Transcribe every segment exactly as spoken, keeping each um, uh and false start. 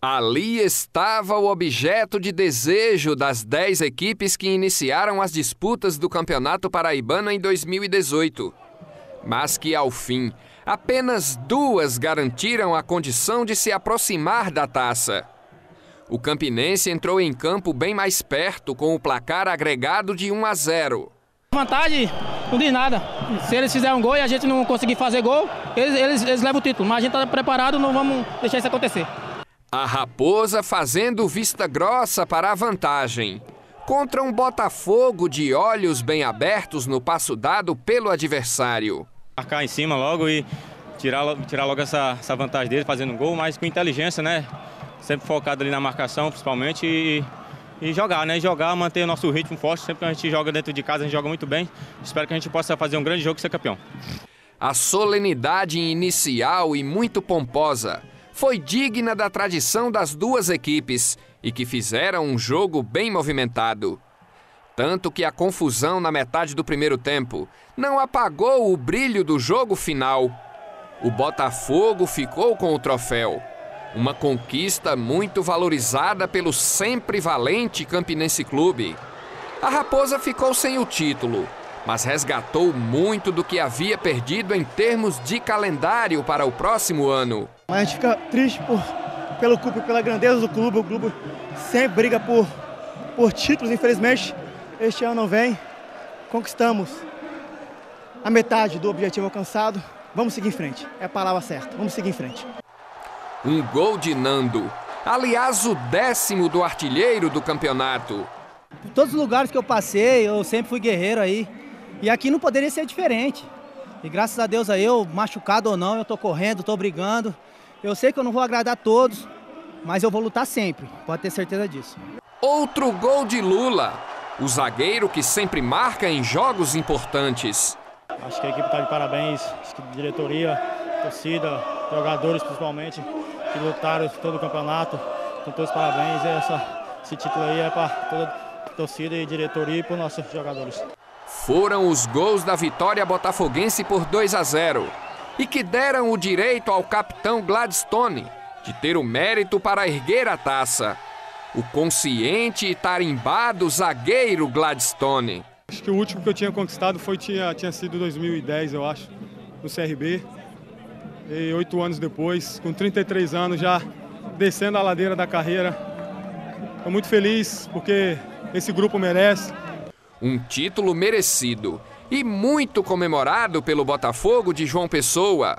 Ali estava o objeto de desejo das dez equipes que iniciaram as disputas do Campeonato Paraibano em dois mil e dezoito. Mas que, ao fim, apenas duas garantiram a condição de se aproximar da taça. O Campinense entrou em campo bem mais perto, com o placar agregado de um a zero. Vantagem não diz nada. Se eles fizerem um gol e a gente não conseguir fazer gol, eles, eles, eles levam o título. Mas a gente está preparado, não vamos deixar isso acontecer. A Raposa fazendo vista grossa para a vantagem. Contra um Botafogo de olhos bem abertos no passo dado pelo adversário. Marcar em cima logo e tirar, tirar logo essa, essa vantagem dele fazendo um gol, mas com inteligência, né? Sempre focado ali na marcação, principalmente, e, e jogar, né? Jogar, manter o nosso ritmo forte. Sempre que a gente joga dentro de casa, a gente joga muito bem. Espero que a gente possa fazer um grande jogo e ser campeão. A solenidade inicial e muito pomposa foi digna da tradição das duas equipes e que fizeram um jogo bem movimentado. Tanto que a confusão na metade do primeiro tempo não apagou o brilho do jogo final. O Botafogo ficou com o troféu. Uma conquista muito valorizada pelo sempre valente Campinense Clube. A Raposa ficou sem o título, mas resgatou muito do que havia perdido em termos de calendário para o próximo ano. A gente fica triste por, pelo clube, pela grandeza do clube. O clube sempre briga por, por títulos, infelizmente. Este ano não vem. Conquistamos a metade do objetivo alcançado. Vamos seguir em frente. É a palavra certa. Vamos seguir em frente. Um gol de Nando. Aliás, o décimo do artilheiro do campeonato. Por todos os lugares que eu passei, eu sempre fui guerreiro aí. E aqui não poderia ser diferente. E graças a Deus aí, eu, machucado ou não, eu tô correndo, tô brigando. Eu sei que eu não vou agradar todos, mas eu vou lutar sempre. Pode ter certeza disso. Outro gol de Lula. O zagueiro que sempre marca em jogos importantes. Acho que a equipe está de parabéns, acho que diretoria, torcida, jogadores principalmente, que lutaram todo o campeonato. Então todos os parabéns, essa, esse título aí é para toda a torcida e diretoria e para os nossos jogadores. Foram os gols da vitória botafoguense por dois a zero e que deram o direito ao capitão Gladstone de ter o mérito para erguer a taça. O consciente e tarimbado zagueiro Gladstone. Acho que o último que eu tinha conquistado foi, tinha, tinha sido dois mil e dez, eu acho, no C R B. E oito anos depois, com trinta e três anos já descendo a ladeira da carreira. Estou muito feliz porque esse grupo merece. Um título merecido e muito comemorado pelo Botafogo de João Pessoa.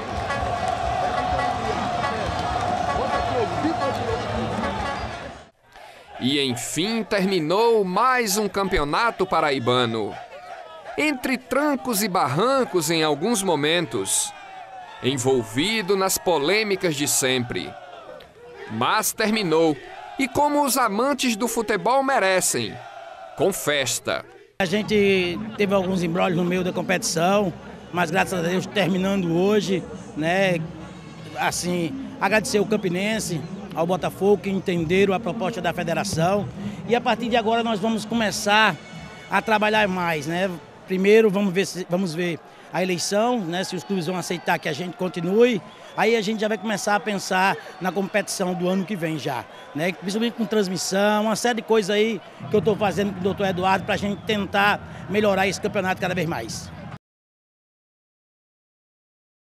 E enfim terminou mais um campeonato paraibano. Entre trancos e barrancos em alguns momentos, envolvido nas polêmicas de sempre. Mas terminou, e como os amantes do futebol merecem, com festa. A gente teve alguns embrólios no meio da competição, mas graças a Deus terminando hoje, né? Assim, agradecer o Campinense, ao Botafogo, que entenderam a proposta da federação. E a partir de agora nós vamos começar a trabalhar mais, né? Primeiro vamos ver, se, vamos ver a eleição, né? Se os clubes vão aceitar que a gente continue. Aí a gente já vai começar a pensar na competição do ano que vem já, né? Principalmente com transmissão, uma série de coisas aí que eu estou fazendo com o doutor Eduardo para a gente tentar melhorar esse campeonato cada vez mais.